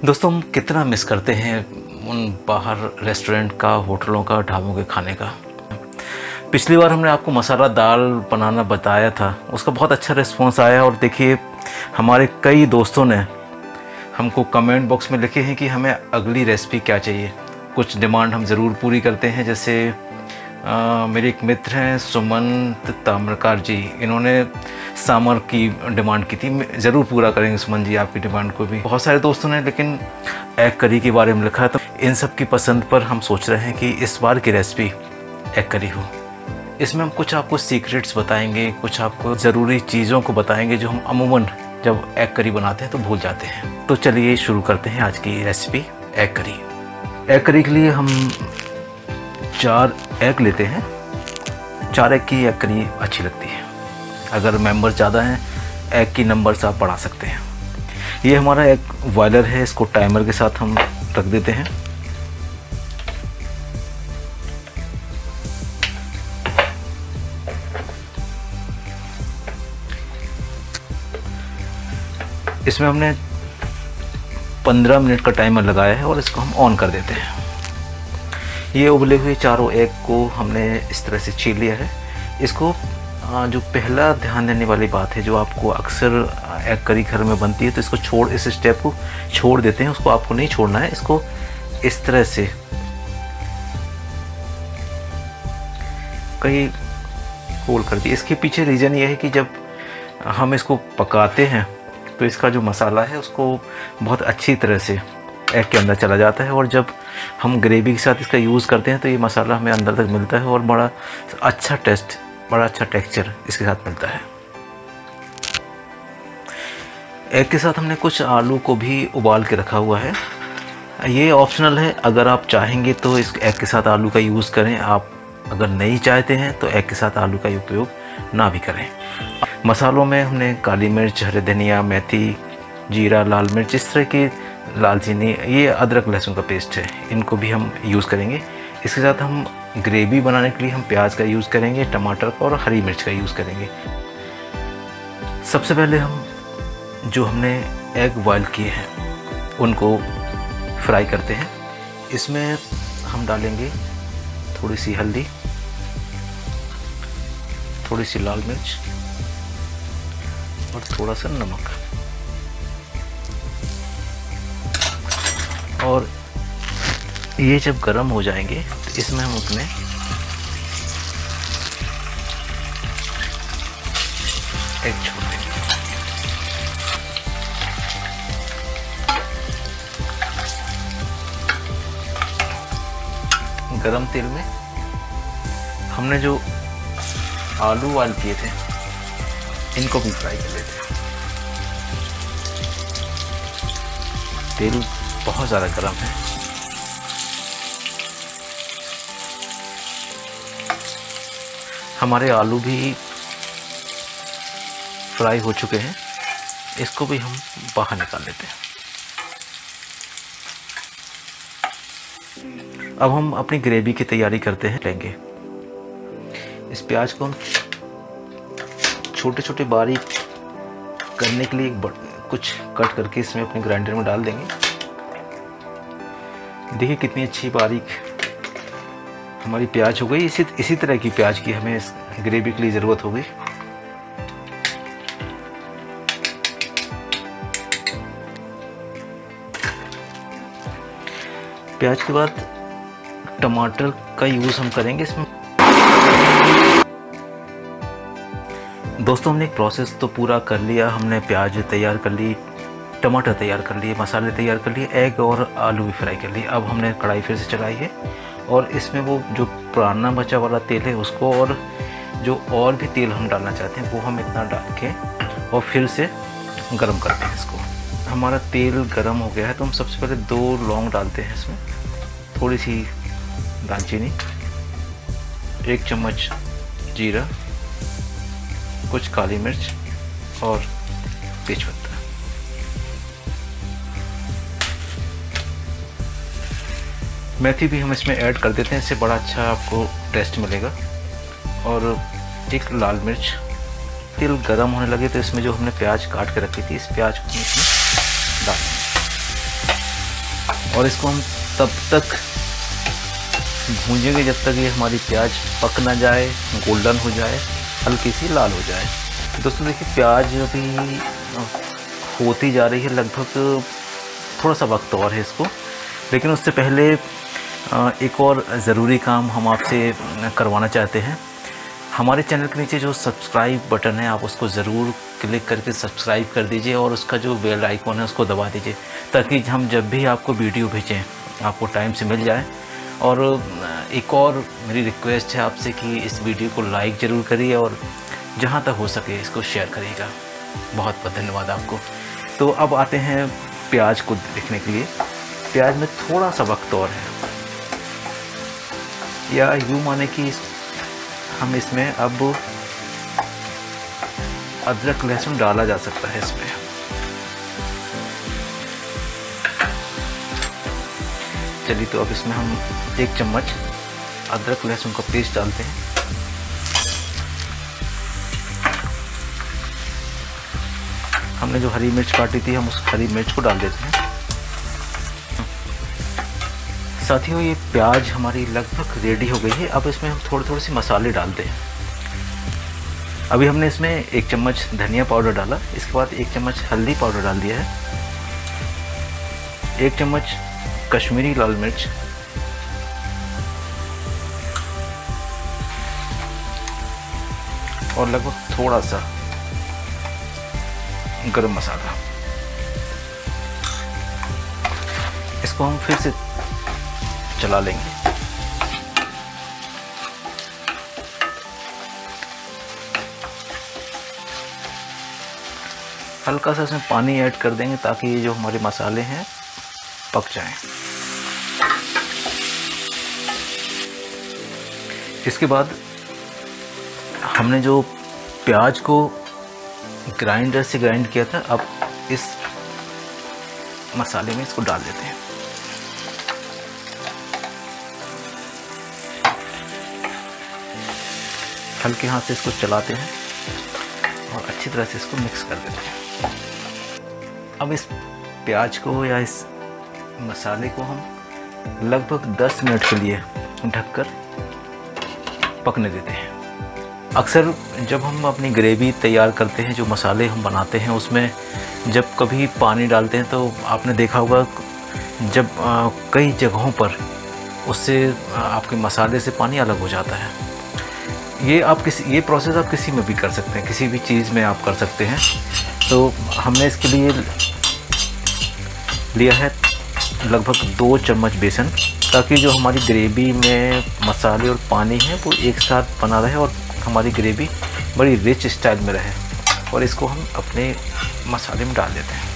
दोस्तों, हम कितना मिस करते हैं उन बाहर रेस्टोरेंट का, होटलों का, ढाबों के खाने का। पिछली बार हमने आपको मसाला दाल बनाना बताया था, उसका बहुत अच्छा रिस्पांस आया। और देखिए, हमारे कई दोस्तों ने हमको कमेंट बॉक्स में लिखे हैं कि हमें अगली रेसिपी क्या चाहिए। कुछ डिमांड हम ज़रूर पूरी करते हैं। जैसे मेरे एक मित्र हैं सुमंत ताम्रकार जी, इन्होंने सामर की डिमांड की थी। ज़रूर पूरा करेंगे सुमन जी आपकी डिमांड को भी। बहुत सारे दोस्तों ने लेकिन एग करी के बारे में लिखा है, तो इन सब की पसंद पर हम सोच रहे हैं कि इस बार की रेसिपी एग करी हो। इसमें हम कुछ आपको सीक्रेट्स बताएंगे, कुछ आपको ज़रूरी चीज़ों को बताएंगे जो हम अमूमन जब एग करी बनाते हैं तो भूल जाते हैं। तो चलिए शुरू करते हैं आज की recipe egg curry. Egg curry के लिए हम 4 एग लेते हैं। 4 एग की एग करी अच्छी लगती है। अगर मेंबर ज़्यादा हैं, एग की नंबर्स आप बढ़ा सकते हैं। ये हमारा एग बॉयलर है, इसको टाइमर के साथ हम रख देते हैं। इसमें हमने 15 मिनट का टाइमर लगाया है और इसको हम ऑन कर देते हैं। ये उबले हुए चारों एग को हमने इस तरह से छील लिया है। इसको जो पहला ध्यान देने वाली बात है, जो आपको अक्सर एग करी घर में बनती है, तो इसको इस स्टेप को छोड़ देते हैं। उसको आपको नहीं छोड़ना है। इसको इस तरह से कहीं होल कर दिए। इसके पीछे रीज़न ये है कि जब हम इसको पकाते हैं तो इसका जो मसाला है उसको बहुत अच्छी तरह से एग के अंदर चला जाता है, और जब हम ग्रेवी के साथ इसका यूज़ करते हैं तो ये मसाला हमें अंदर तक मिलता है और बड़ा अच्छा टेस्ट, बड़ा अच्छा टेक्सचर इसके साथ मिलता है। एग के साथ हमने कुछ आलू को भी उबाल के रखा हुआ है। ये ऑप्शनल है, अगर आप चाहेंगे तो इस एग के साथ आलू का यूज़ करें। आप अगर नहीं चाहते हैं तो एग के साथ आलू का उपयोग ना भी करें। मसालों में हमने काली मिर्च, हरे धनिया, मेथी, जीरा, लाल मिर्च, इस तरह की दालचीनी, ये अदरक लहसुन का पेस्ट है, इनको भी हम यूज़ करेंगे। इसके साथ हम ग्रेवी बनाने के लिए हम प्याज का यूज़ करेंगे, टमाटर का और हरी मिर्च का यूज़ करेंगे। सबसे पहले हम जो हमने एग बॉयल किए हैं उनको फ्राई करते हैं। इसमें हम डालेंगे थोड़ी सी हल्दी, थोड़ी सी लाल मिर्च और थोड़ा सा नमक। और ये जब गर्म हो जाएंगे तो इसमें हम अपने एग छोड़ देंगे। गरम तेल में हमने जो आलू बॉयल किए थे इनको भी फ्राई कर लेते हैं। तेल बहुत ज़्यादा गर्म है। हमारे आलू भी फ्राई हो चुके हैं, इसको भी हम बाहर निकाल लेते हैं। अब हम अपनी ग्रेवी की तैयारी करते हैं। लेंगे इस प्याज को हम छोटे छोटे बारीक करने के लिए कुछ कट करके इसमें अपने ग्राइंडर में डाल देंगे। देखिए कितनी अच्छी बारीक हमारी प्याज हो गई। इसी तरह की प्याज की हमें इस ग्रेवी के लिए ज़रूरत होगी। प्याज के बाद टमाटर का यूज़ हम करेंगे इसमें। दोस्तों, हमने एक प्रोसेस तो पूरा कर लिया। हमने प्याज तैयार कर ली, टमाटर तैयार कर लिए, मसाले तैयार कर लिए, एग और आलू भी फ्राई कर लिए। अब हमने कढ़ाई फिर से चलाई है और इसमें वो जो पुराना बचा वाला तेल है उसको, और जो और भी तेल हम डालना चाहते हैं वो हम इतना डाल के और फिर से गर्म करते हैं इसको। हमारा तेल गर्म हो गया है तो हम सबसे पहले 2 लौंग डालते हैं इसमें, थोड़ी सी दालचीनी, 1 चम्मच जीरा, कुछ काली मिर्च और तेजपत्ता। मेथी भी हम इसमें ऐड कर देते हैं, इससे बड़ा अच्छा आपको टेस्ट मिलेगा। और 1 लाल मिर्च। तेल गर्म होने लगे तो इसमें जो हमने प्याज काट के रखी थी, इस प्याज को हम इसमें डाल देंगे। और इसको हम तब तक भूंजेंगे जब तक ये हमारी प्याज पक ना जाए, गोल्डन हो जाए, हल्की सी लाल हो जाए। दोस्तों देखिए प्याज अभी होती जा रही है, लगभग थोड़ा सा वक्त और है इसको, लेकिन उससे पहले एक और ज़रूरी काम हम आपसे करवाना चाहते हैं। हमारे चैनल के नीचे जो सब्सक्राइब बटन है आप उसको ज़रूर क्लिक करके सब्सक्राइब कर दीजिए और उसका जो बेल आइकॉन है उसको दबा दीजिए, ताकि हम जब भी आपको वीडियो भेजें आपको टाइम से मिल जाए। और एक और मेरी रिक्वेस्ट है आपसे कि इस वीडियो को लाइक ज़रूर करिए और जहाँ तक हो सके इसको शेयर करिएगा। बहुत बहुत धन्यवाद आपको। तो अब आते हैं प्याज को देखने के लिए। प्याज में थोड़ा सा वक्त और है, या यूँ माने कि हम इसमें अब अदरक लहसुन डाला जा सकता है इसमें। चलिए तो अब इसमें हम 1 चम्मच अदरक लहसुन का पेस्ट डालते हैं। हमने जो हरी मिर्च काटी थी हम उस हरी मिर्च को डाल देते हैं। साथियों ये प्याज हमारी लगभग रेडी हो गई है। अब इसमें हम थोड़े से मसाले डालते हैं। अभी हमने इसमें 1 चम्मच धनिया पाउडर डाला, इसके बाद 1 चम्मच हल्दी पाउडर डाल दिया है, 1 चम्मच कश्मीरी लाल मिर्च, और लगभग थोड़ा सा गरम मसाला। इसको हम फिर से चला लेंगे। हल्का सा इसमें पानी ऐड कर देंगे ताकि ये जो हमारे मसाले हैं पक जाएं। इसके बाद हमने जो प्याज को ग्राइंडर से ग्राइंड किया था, अब इस मसाले में इसको डाल देते हैं। हल्के हाथ से इसको चलाते हैं और अच्छी तरह से इसको मिक्स कर देते हैं। अब इस प्याज को या इस मसाले को हम लगभग 10 मिनट के लिए ढककर पकने देते हैं। अक्सर जब हम अपनी ग्रेवी तैयार करते हैं, जो मसाले हम बनाते हैं, उसमें जब कभी पानी डालते हैं तो आपने देखा होगा जब कई जगहों पर उससे आपके मसाले से पानी अलग हो जाता है। ये प्रोसेस आप किसी में भी कर सकते हैं, किसी भी चीज़ में आप कर सकते हैं। तो हमने इसके लिए लिया है लगभग 2 चम्मच बेसन, ताकि जो हमारी ग्रेवी में मसाले और पानी है वो एक साथ बना रहे और हमारी ग्रेवी बड़ी रिच स्टाइल में रहे। और इसको हम अपने मसाले में डाल देते हैं।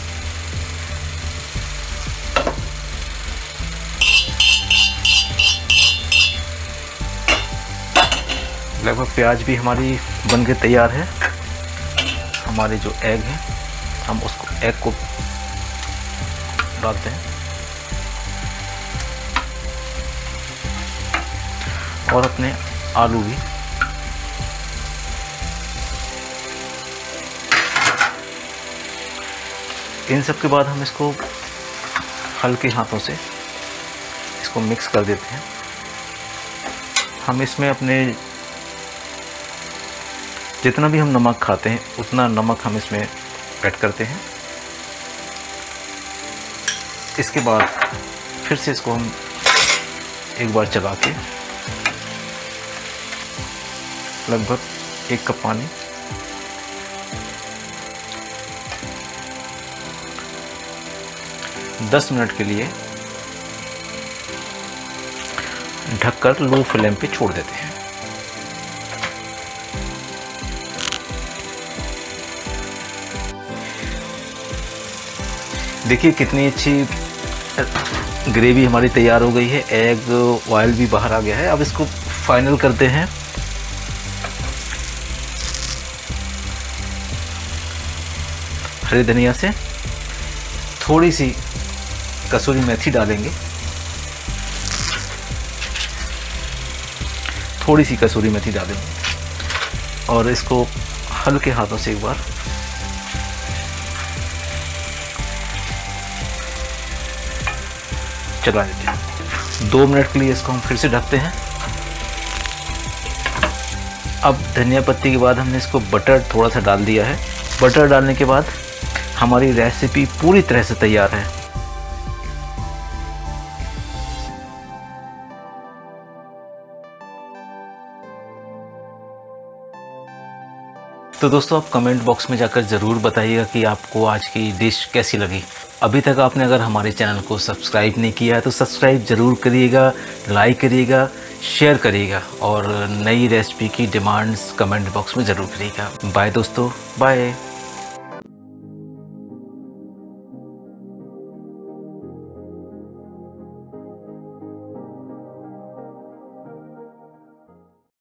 लगभग प्याज भी हमारी बन के तैयार है। हमारे जो एग हैं हम उसको एग को डालते हैं और अपने आलू भी। इन सब के बाद हम इसको हल्के हाथों से इसको मिक्स कर देते हैं। हम इसमें अपने जितना भी हम नमक खाते हैं उतना नमक हम इसमें ऐड करते हैं। इसके बाद फिर से इसको हम एक बार चला के लगभग 1 कप पानी, दस मिनट के लिए ढककर लो फ्लेम पे छोड़ देते हैं। देखिए कितनी अच्छी ग्रेवी हमारी तैयार हो गई है। एग ऑयल भी बाहर आ गया है। अब इसको फाइनल करते हैं। हरे धनिया से थोड़ी सी कसूरी मेथी डालेंगे, थोड़ी सी कसूरी मेथी डालेंगे और इसको हल्के हाथों से एक बार चला देते हैं। 2 मिनट के लिए इसको हम फिर से ढकते हैं। अब धनिया पत्ती के बाद हमने इसको बटर थोड़ा सा डाल दिया है। बटर डालने के बाद हमारी रेसिपी पूरी तरह से तैयार है। तो दोस्तों आप कमेंट बॉक्स में जाकर ज़रूर बताइएगा कि आपको आज की डिश कैसी लगी। अभी तक आपने अगर हमारे चैनल को सब्सक्राइब नहीं किया है तो सब्सक्राइब ज़रूर करिएगा, लाइक करिएगा, शेयर करिएगा और नई रेसिपी की डिमांड्स कमेंट बॉक्स में ज़रूर करिएगा। बाय दोस्तों, बाय।